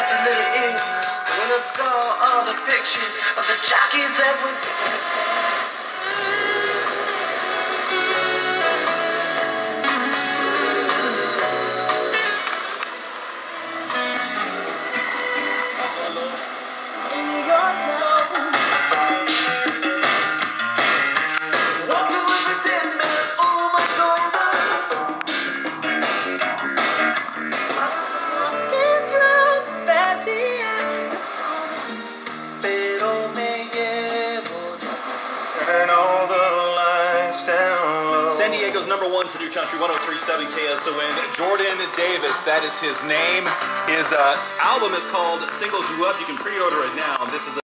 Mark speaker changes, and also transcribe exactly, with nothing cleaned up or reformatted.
Speaker 1: hard to let it in when I saw all the pictures of the jockeys that went.
Speaker 2: Turn all the lights down low.
Speaker 3: San Diego's number one for New Country, one oh three point seven K S O N. Jordan Davis, that is his name. His uh, album is called Singles You Up. You can pre-order it now. This is